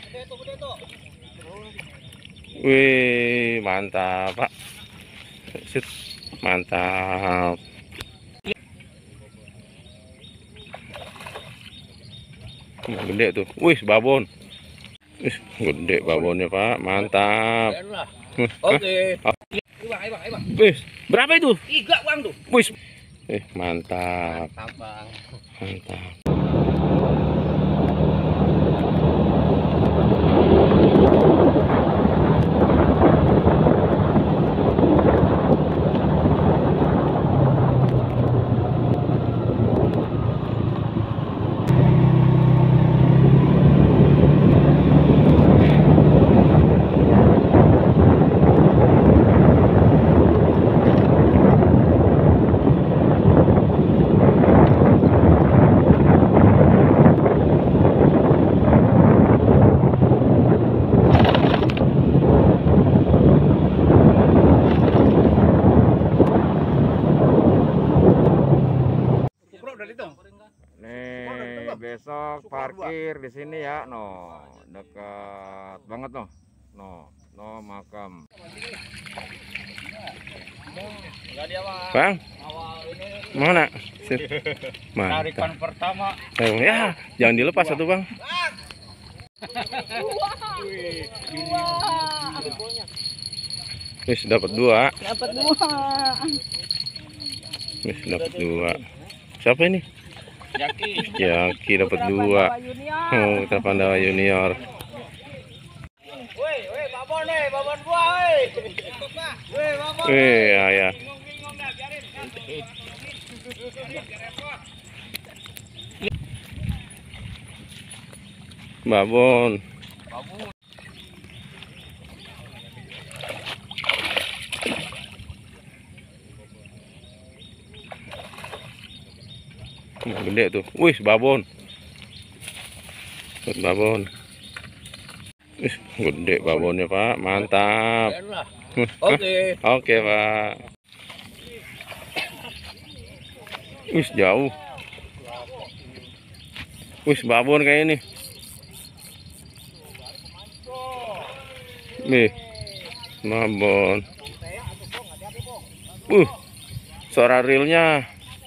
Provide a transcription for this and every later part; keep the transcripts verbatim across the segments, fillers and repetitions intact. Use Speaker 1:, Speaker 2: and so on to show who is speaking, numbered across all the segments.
Speaker 1: Wih, mantap, Pak. Sit, mantap. Gede tuh. Wih, babon. Wih, gede babonnya, Pak. Mantap.
Speaker 2: Oke.
Speaker 1: Wih, berapa itu?
Speaker 2: Tiga uang tuh.
Speaker 1: Wih. Eh, mantap.
Speaker 2: Mantap, Bang.
Speaker 1: Mantap.
Speaker 3: Nih besok parkir di sini ya, no dekat banget no, no, no makam.
Speaker 1: Bang, mana?
Speaker 2: Tarikan pertama.
Speaker 1: Oh, ya, jangan dilepas satu bang. Wis dapat dua.
Speaker 4: Dapat dua.
Speaker 1: Wis dapat dua. Siapa ini?
Speaker 2: Jaki.
Speaker 1: Jaki dapat dua. Oh, kita Pandawa Junior.
Speaker 2: Woi, woi, babon nih, babon gua, woi. Woi, babon.
Speaker 1: Wih, ya, ya.
Speaker 2: Bingung-bingung dah, biarin.
Speaker 1: Babon.
Speaker 2: Babon.
Speaker 1: Gede tuh. Wih, babon. Babon. Wih, gede babonnya, Pak. Mantap.
Speaker 2: Oke.
Speaker 1: Oke, Pak. Wih, jauh. Wih, babon kayak ini. Nih. Babon. Uh. Suara realnya.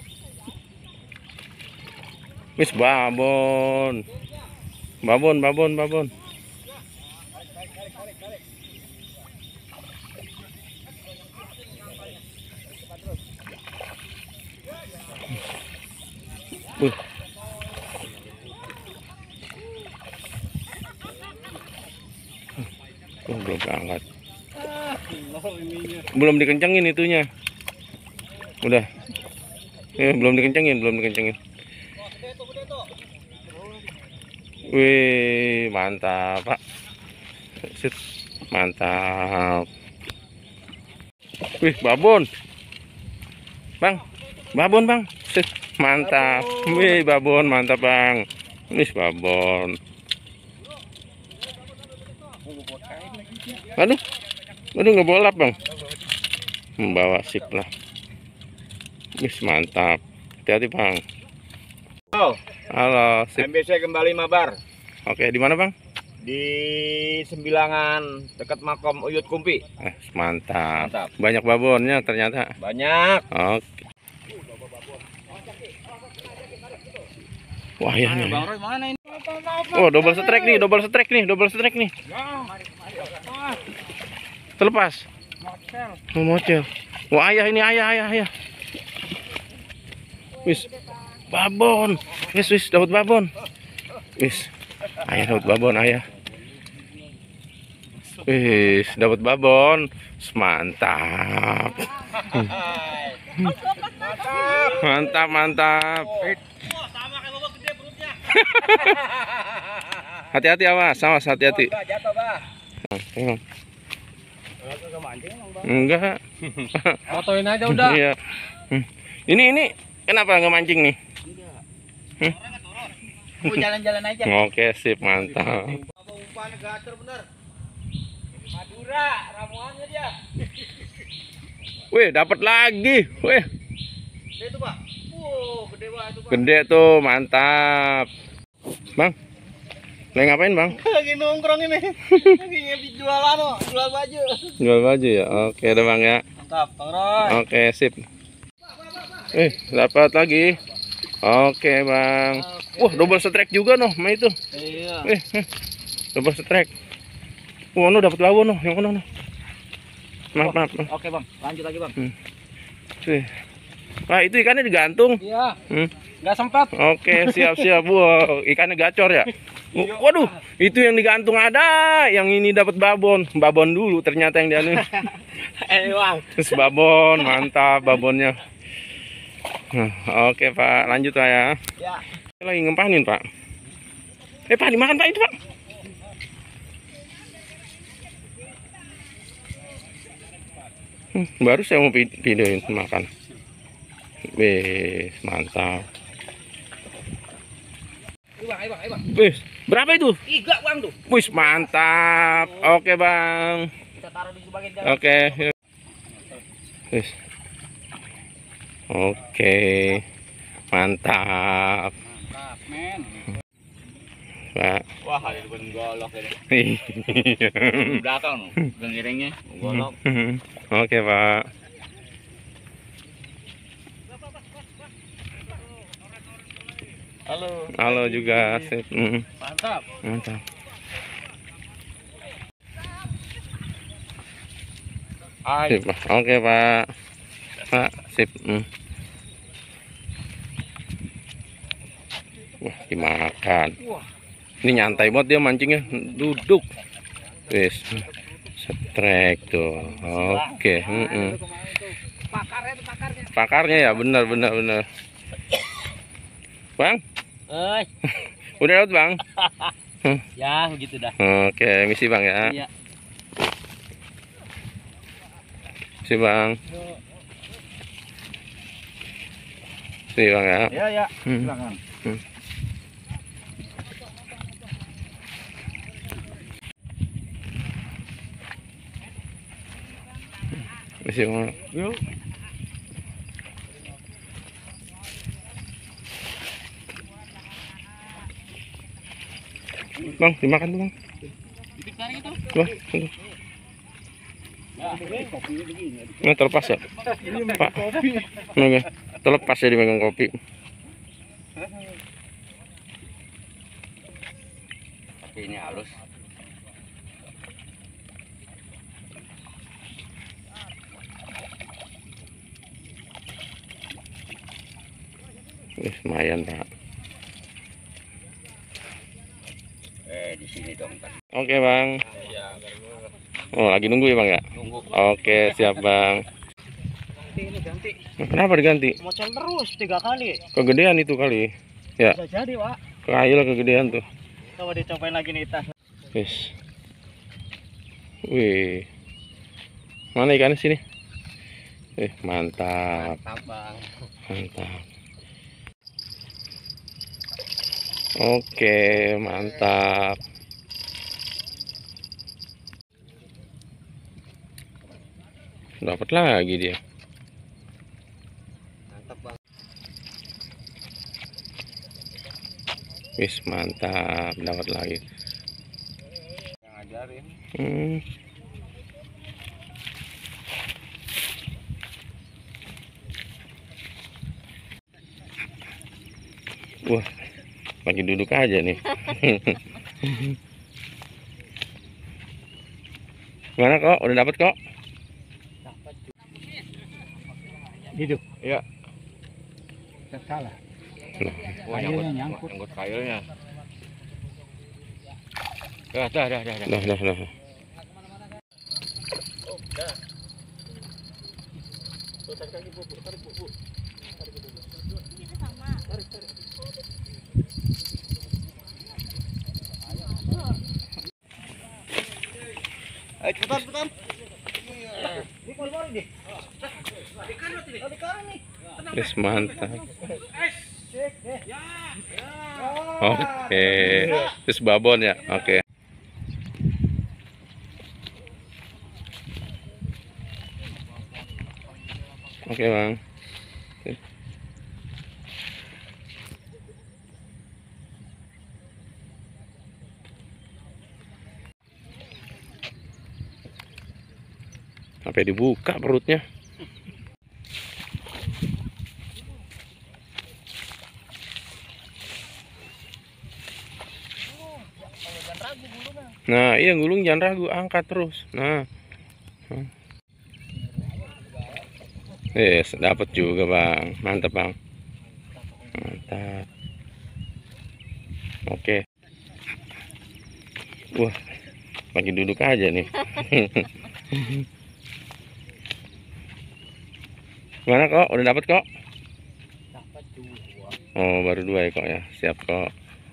Speaker 1: Wis babon. Babon, babon, babon. Uh. Oh, belum berangkat. Belum dikencengin itunya. Udah. Eh, belum dikencengin, belum dikencengin. Wih, mantap, Pak. Sit, mantap. Wih, babon. Bang, babon, Bang. Sit, mantap. Wih, babon, mantap, Bang. Wih, babon. Aduh. Aduh, ngebolap, Bang. Membawa sip lah. Wih, mantap. Hati-hati, Bang.
Speaker 3: Oh,
Speaker 1: halo, sip.
Speaker 3: M B C kembali mabar.
Speaker 1: Oke, di mana, Bang?
Speaker 3: Di Sembilangan dekat makam Uyut Kumpi.
Speaker 1: Eh, mantap.
Speaker 3: Mantap.
Speaker 1: Banyak babonnya ternyata.
Speaker 3: Banyak.
Speaker 1: Oke. Wah, ya nih.
Speaker 2: Bang Roy mana ini?
Speaker 1: Oh, double strike nih, double strike nih, double strike nih. Terlepas. Oh, mocel. Wah, ayah ini, ayah, ayah, ayah. Wis. Babon. Wis, wis dapat babon. Wis. Ayah dapat babon, ayah. Wis, dapat babon. Mantap. Mantap, mantap. Hati-hati, awas, awas, hati-hati.
Speaker 2: Jatuh, Bah.
Speaker 1: Tengok. Enggak.
Speaker 2: Fotoin aja udah.
Speaker 1: Iya. Ini ini kenapa nggak mancing nih?
Speaker 2: Gua jalan-jalan aja.
Speaker 1: Oke, sip, mantap.
Speaker 2: Umpannya gacor bener. Madura, ramuannya dia.
Speaker 1: Wih, dapat lagi. Wih,
Speaker 2: Itu, Pak. Wow, gede banget itu, Pak.
Speaker 1: gede tuh, mantap. Bang, Lagi ngapain bang?
Speaker 2: Lagi nongkrong ini. Lagi jualan kok, jual baju.
Speaker 1: Jual baju ya. Oke deh bang ya.
Speaker 2: Mantap, Bang Roy.
Speaker 1: Oke sip. Eh dapat lagi. Oke bang. Wah double strike juga noh, ma itu.
Speaker 2: Iya.
Speaker 1: Eh, eh, double strike. Wah no dapat babon noh, yang mana noh? Maaf maaf. maaf.
Speaker 2: Oke bang, lanjut lagi bang.
Speaker 1: Hmm. Tuh. Wah itu ikannya digantung.
Speaker 2: Iya.
Speaker 1: Hmm.
Speaker 2: Nggak sempat.
Speaker 1: Oke siap siap. Wah ikannya gacor ya. Waduh itu yang digantung ada. Yang ini dapat babon. Babon dulu ternyata yang dianu.
Speaker 2: Eh bang.
Speaker 1: Terus babon mantap babonnya. Nah, oke pak lanjut pak ya.
Speaker 2: Ya.
Speaker 1: Lagi ngempanin pak. Eh pak dimakan pak itu pak. Hmm, baru saya mau vid- videoin makan. Wih mantap.
Speaker 2: Ayo bang, ayo bang, ayo bang.
Speaker 1: Wih berapa itu?
Speaker 2: Tiga bang tuh.
Speaker 1: Wih mantap. Oke bang.
Speaker 2: Kita taruh di bagian dalam.
Speaker 1: Oke. Wih. Oke. Mantap.
Speaker 2: Mantap, men.
Speaker 1: Pak.
Speaker 2: Wah, ada di golok ini.
Speaker 1: Iya.
Speaker 2: Di belakang, gengiringnya golok.
Speaker 1: Oke pak.
Speaker 2: Halo.
Speaker 1: Halo juga. Sip. Mm,
Speaker 2: Mantap.
Speaker 1: Mantap. Sip, Pak. Oke pak. Pak sip. Mm. Wah dimakan.
Speaker 2: Wah.
Speaker 1: Ini nyantai banget dia mancingnya. Duduk. Wis. Strike tuh. Oke. Mm-mm.
Speaker 2: Pakarnya tuh pakarnya.
Speaker 1: Pakarnya ya benar benar benar. Bang,
Speaker 2: Eh,
Speaker 1: udah dapat bang?
Speaker 2: ya begitu dah.
Speaker 1: Oke, misi bang ya.
Speaker 2: Iya.
Speaker 1: Misi bang. Misi bang ya.
Speaker 2: Ya ya.
Speaker 1: Hmm.
Speaker 2: Silakan.
Speaker 1: Hmm. Misi bang.
Speaker 2: Yuk.
Speaker 1: Bang, dimakan tuh bang.
Speaker 2: Piring itu.
Speaker 1: Wah, tunggu. Nah, terlepas ya, Pak. Oke, terlepas ya dimegang kopi.
Speaker 2: Tapi ini halus.
Speaker 1: Wih, lumayan pak.
Speaker 2: Eh, di sini dong tadi.
Speaker 1: Oke bang.
Speaker 2: Ya,
Speaker 1: Oh lagi nunggu ya bang ya.
Speaker 2: tunggu.
Speaker 1: Oke siap bang.
Speaker 2: Ganti ini ganti.
Speaker 1: Kenapa diganti?
Speaker 2: Mocel terus tiga kali.
Speaker 1: Kegedean itu kali. Ya.
Speaker 2: Bisa jadi, Pak.
Speaker 1: Kail kegedean tuh.
Speaker 2: Coba dicobain lagi nih tas.
Speaker 1: Wis. Wih. Mana ikannya sini? Eh mantap.
Speaker 2: Mantap, Bang.
Speaker 1: Mantap. Oke, mantap. Dapat lagi dia.
Speaker 2: Mantap, Bang.
Speaker 1: Wis mantap, dapat lagi.
Speaker 2: Yang ngajarin.
Speaker 1: Hmm. Wah, lagi duduk aja nih. Gimana kok? Udah dapat kok?
Speaker 2: Hidup.
Speaker 3: Iya.
Speaker 2: Salah.
Speaker 3: Wah,
Speaker 2: Kailnya
Speaker 3: nyangkut,
Speaker 2: nyangkut.
Speaker 3: nyangkut kailnya. Dah, dah, dah, dah. dah.
Speaker 1: Dah, dah, dah.
Speaker 2: Ayo cepetan, cepetan. Ini keluar ini. Ikan nih. Ikan nih.
Speaker 1: Wis mantap. Oke, terus babon ya. Oke. Oke bang. Sampai dibuka perutnya. Nah, iya gulung jangan ragu, angkat terus. Nah. Yes, dapat juga, Bang. Mantap, Bang. Mantap. Oke. Wah, lagi duduk aja nih. Gimana kok? Udah dapat kok?
Speaker 2: Dapat dua.
Speaker 1: Oh, baru dua ya kok ya. Siap kok.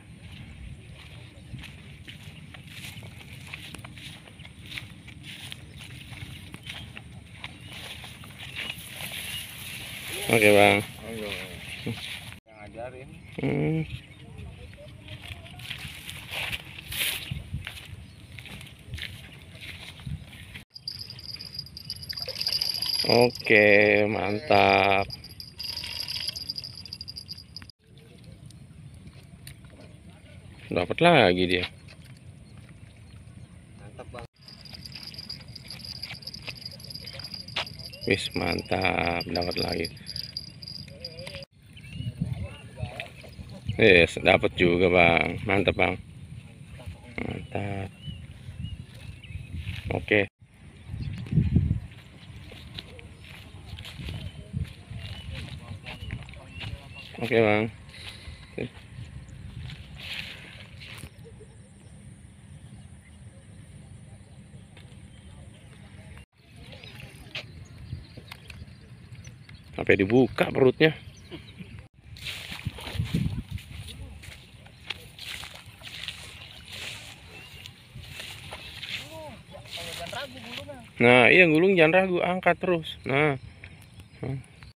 Speaker 1: Oke, Bang.
Speaker 3: Ayo. Yang ngajarin.
Speaker 1: Hmm. Oke, mantap. Dapat lagi dia.
Speaker 2: Mantap, Bang.
Speaker 1: Wis, mantap, dapat lagi. Yes, dapat juga, Bang. Mantap, Bang. Mantap. Oke. Oke, Bang. Sampai dibuka perutnya. Nah, iya gulung jangan ragu, angkat terus. Nah.